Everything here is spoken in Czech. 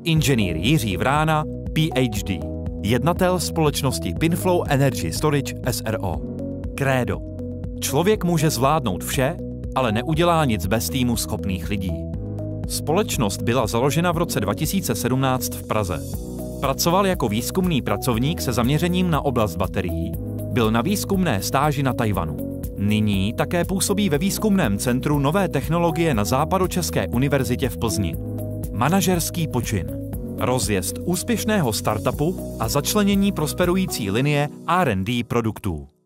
Inženýr Jiří Vrána, PhD, jednatel společnosti Pinflow Energy Storage s.r.o. Krédo. Člověk může zvládnout vše, ale neudělá nic bez týmu schopných lidí. Společnost byla založena v roce 2017 v Praze. Pracoval jako výzkumný pracovník se zaměřením na oblast baterií, byl na výzkumné stáži na Tajvanu. Nyní také působí ve výzkumném centru nové technologie na Západočeské univerzitě v Plzni. Manažerský počin. Rozjezd úspěšného startupu a začlenění prosperující linie R&D produktů.